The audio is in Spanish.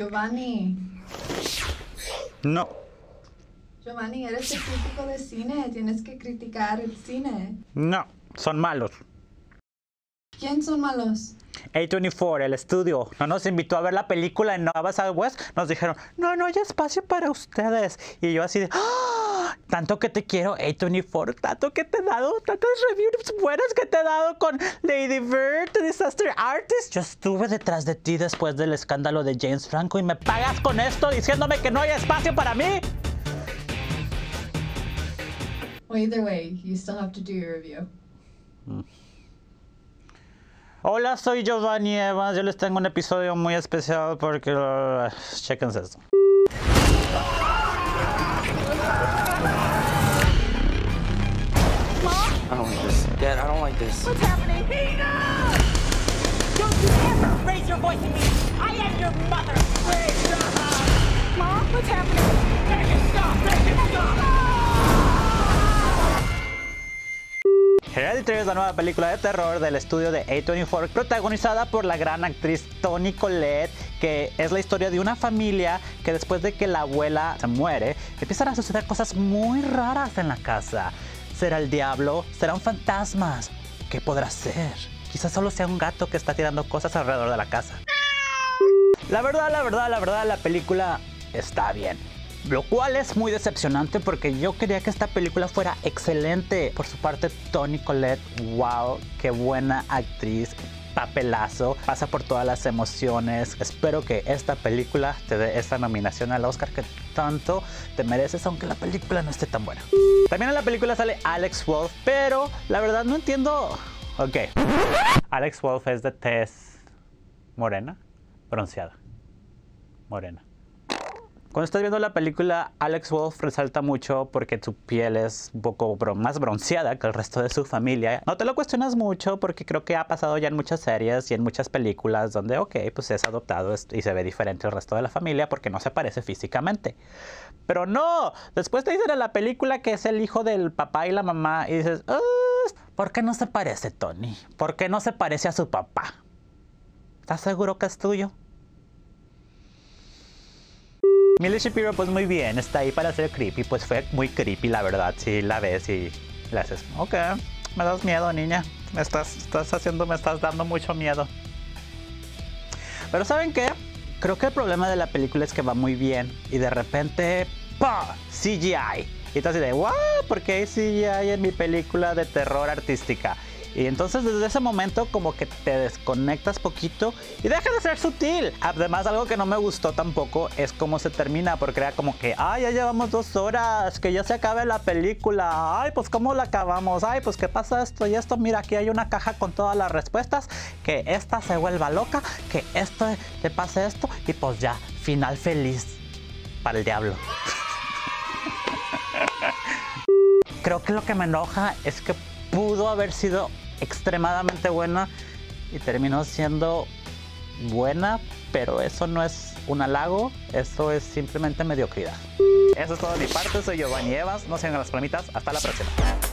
Giovanni. No. Giovanni, eres el crítico de cine. Tienes que criticar el cine. No, son malos. ¿Quién son malos? A24, el estudio, no nos invitó a ver la película en Nova Southwest. Nos dijeron, no hay espacio para ustedes. Y yo así de, ¡ah! Tanto que te quiero, A24, tanto que te he dado, tantas reviews buenas que te he dado con Lady Bird, Disaster Artist. Yo estuve detrás de ti después del escándalo de James Franco y me pagas con esto diciéndome que no hay espacio para mí. Well, either way, you still have to do your review. Hola, soy Giovanni Evans. Yo les tengo un episodio muy especial porque... chéquense esto. I don't like this. Dad, I don't like this. What's happening? Tina! Don't you ever raise your voice at me! I am your mother! Please stop! Mom, what's happening? Make it stop! Make it stop! Hereditary es la nueva película de terror del estudio de A24, protagonizada por la gran actriz Toni Collette, que es la historia de una familia que después de que la abuela se muere, empiezan a suceder cosas muy raras en la casa. ¿Será el diablo? ¿Serán fantasmas? ¿Qué podrá ser? Quizás solo sea un gato que está tirando cosas alrededor de la casa. La verdad, la película está bien. Lo cual es muy decepcionante porque yo quería que esta película fuera excelente. Por su parte, Toni Collette, wow, qué buena actriz, papelazo, pasa por todas las emociones. Espero que esta película te dé esta nominación al Oscar que tanto te mereces, aunque la película no esté tan buena. También en la película sale Alex Wolff, pero la verdad no entiendo. Ok, Alex Wolff es de tez morena, bronceada, morena. Cuando estás viendo la película, Alex Wolff resalta mucho porque su piel es un poco más bronceada que el resto de su familia. No te lo cuestionas mucho porque creo que ha pasado ya en muchas series y en muchas películas donde, ok, pues es adoptado y se ve diferente al resto de la familia porque no se parece físicamente. Pero no, después te dicen en la película que es el hijo del papá y la mamá y dices, ¿por qué no se parece, Tony? ¿Por qué no se parece a su papá? ¿Estás seguro que es tuyo? Millie Shapiro, pues muy bien, está ahí para ser creepy, pues fue muy creepy, la verdad, si la ves y le haces, ok, me das miedo, niña, me estás dando mucho miedo. Pero ¿saben qué? Creo que el problema de la película es que va muy bien y de repente, ¡pah! CGI. Y estás así de, ¡wow! ¿Por qué hay CGI en mi película de terror artística? Y entonces desde ese momento como que te desconectas poquito y deja de ser sutil. Además, algo que no me gustó tampoco es cómo se termina, porque era como que, ay, ya llevamos 2 horas, que ya se acabe la película, ay, pues cómo la acabamos, ay, pues qué pasa esto y esto, mira, aquí hay una caja con todas las respuestas, que esta se vuelva loca, que esto le pase esto y pues ya, final feliz para el diablo. Creo que lo que me enoja es que pudo haber sido extremadamente buena y terminó siendo buena, pero eso no es un halago, eso es simplemente mediocridad. Eso es todo de mi parte, soy Giovanni Evans, no sigan las palomitas, hasta la próxima.